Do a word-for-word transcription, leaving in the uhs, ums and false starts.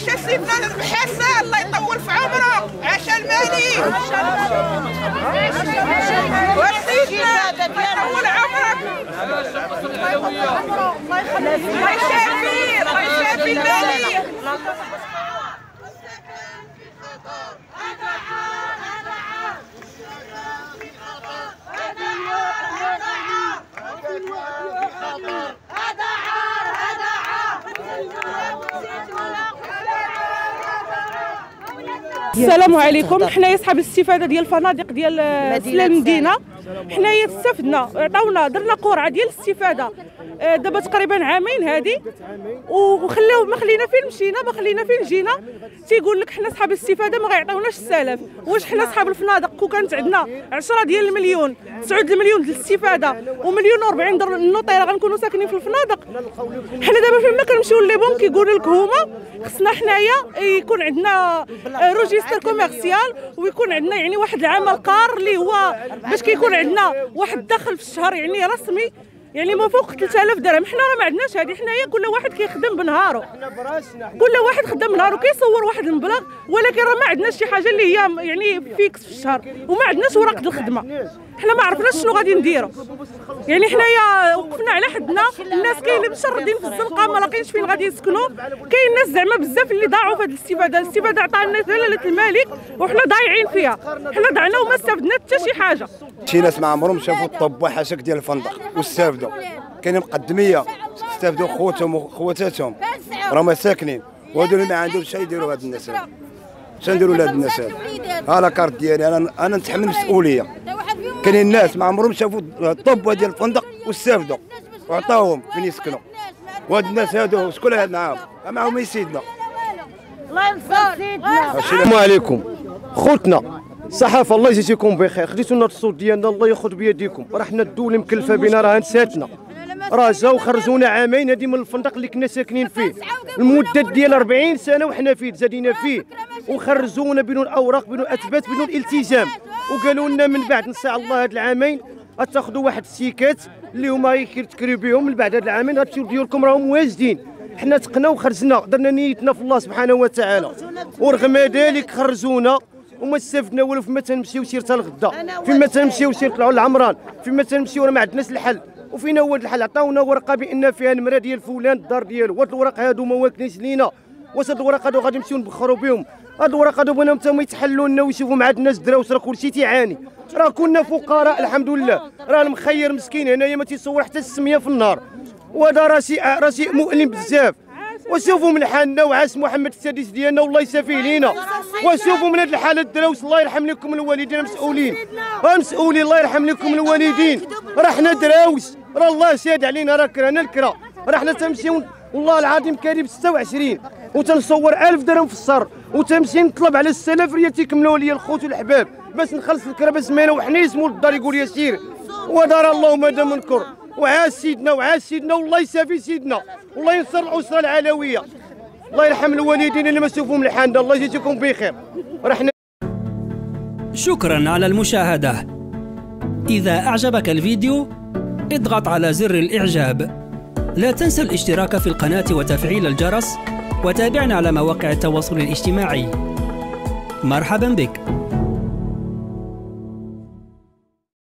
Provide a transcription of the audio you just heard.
عاش سيدنا الحسن الله يطول في عمره، عاش المالي وسيدنا الله يطول عمرك، الله يشافي الله يشافي المالي. السلام عليكم. حنايا صحاب الاستفاده ديال الفنادق ديال سلال المدينه، حنايا استفدنا، عطاونا درنا قرعه ديال الاستفاده دابا تقريبا عامين هادي، وخلاو ما خلينا فين مشينا ما خلينا فين جينا تيقول لك حنا صحاب الاستفاده ما غيعطيوناش السلف. واش حنا صحاب الفنادق كون كانت عندنا عشرة ديال المليون تسعة المليون ديال الاستفاده ومليون و40 در النوطيره غنكونوا ساكنين في الفنادق؟ حنا دابا فين ما كنمشيو لي بون كيقولوا لك هما خصنا حنايا يكون عندنا روجيستر كوميرسيال ويكون عندنا يعني واحد العمل قار اللي هو باش كيكون عندنا واحد الدخل في الشهر يعني رسمي يعني ما فوق ثلاثة آلاف درهم. حنا راه ما عندناش هذه، حنايا كل واحد كيخدم بنهارو، كل واحد خدام بنهارو كيصور واحد المبلغ، ولكن راه ما عندناش شي حاجه اللي هي يعني فيكس في الشهر، وما عندناش ورقه الخدمه. حنا ما عرفناش شنو غادي نديرو، يعني حنايا وقفنا على حدنا. الناس كاين اللي مشردين في الزنقه ما لاقينش فين غادي يسكنوا، كاين ناس زعما بزاف اللي ضاعوا في هذه الاستفاده. الاستفاده عطانا جلاله الملك وحنا ضايعين فيها، حنا ضعنا وما استفدنا حتى شي حاجه. شي ناس ما عمرهم شافوا الطب وحاشاك ديال الفندق واستافدوا، كاينين مقدميه استافدوا خوتهم وخواتاتهم راهم ساكنين، وهادو اللي ما عندهمش شي يديروا هاد الناس. اش نديروا لهاد الناس هاد؟ ها لا كارت ديالي انا انا نتحمل المسؤوليه. كاينين ناس ما عمرهم شافوا الطب ديال الفندق واستافدوا وعطاوهم فين يسكنوا، وهاد الناس هادو شكون هاد معاهم؟ معاهم يسيدنا. الله ينصر سيدنا. السلام عليكم خوتنا الصحافه، الله يجزيكم بخير، خديتوا لنا الصوت ديالنا الله ياخذ بيديكم. راه حنا الدوله مكلفه بنا، راه نساتنا، راه جاو خرجونا عامين هذه من الفندق اللي كنا ساكنين فيه المده ديال أربعين سنه وحنا فيه تزادينا فيه، وخرجونا بدون اوراق بدون اثبات بدون التزام، وقالوا لنا من بعد ان شاء الله هاد العامين غتاخذوا واحد السيكات اللي هما تكريو بهم، من بعد هاد العامين غتمشيو ديالكم راهم واجدين. حنا تقنا وخرجنا درنا نيتنا في الله سبحانه وتعالى، ورغم ذلك خرجونا وما استفدنا والو. فيما تنمشيو سير حتى الغدا، فيما تنمشيو سير طلعوا للعمران، فيما تنمشيو راه ما عندناش الحل. وفينا هو الحل؟ عطاونا ورقه بان فيها المراه ديال فلان الدار ديالو، وهاد الورق هادو ما واكلينش لينا. واش هاد الورق هادو غادي نمشيو نبخروا بهم؟ هاد الورق هادو بغيناهم حتى هما يتحلوا لنا ويشوفوا مع الناس دراوس، راه كلشي تيعاني، راه كنا فقراء الحمد لله. راه المخير مسكين هنايا ما تيصور حتى السميه في النهار، وهذا راه شيء راه شيء مؤلم بزاف. وشوفوا من حالنا وعاش محمد السادس ديالنا والله يسافيه لينا. وشوفوا من هذه الحاله الدراوس الله يرحم لكم الوالدين مسؤولين، راه مسؤولين الله يرحم لكم الوالدين. راه حنا دراوس، راه الله شاد علينا، راه كرهنا الكرا، راه حنا تنمشيو والله العظيم كاري ب ستة وعشرين وتنصور ألف درهم في الشهر، وتمشي نطلب على ستة ريال تيكملوا لي الخوت والحباب باش نخلص الكرا باش ما وحنيس مول الدار يقول يا سير. ودار الله ما دام منكر، وعاش سيدنا وعاش سيدنا والله يسافي سيدنا، والله ينصر الاسره العلويه، الله يرحم الوالدين اللي ما شوفوهم لحالنا، الله يجزيكم بخير. رحنا شكرا على المشاهده. اذا اعجبك الفيديو اضغط على زر الاعجاب، لا تنسى الاشتراك في القناه وتفعيل الجرس، وتابعنا على مواقع التواصل الاجتماعي. مرحبا بك.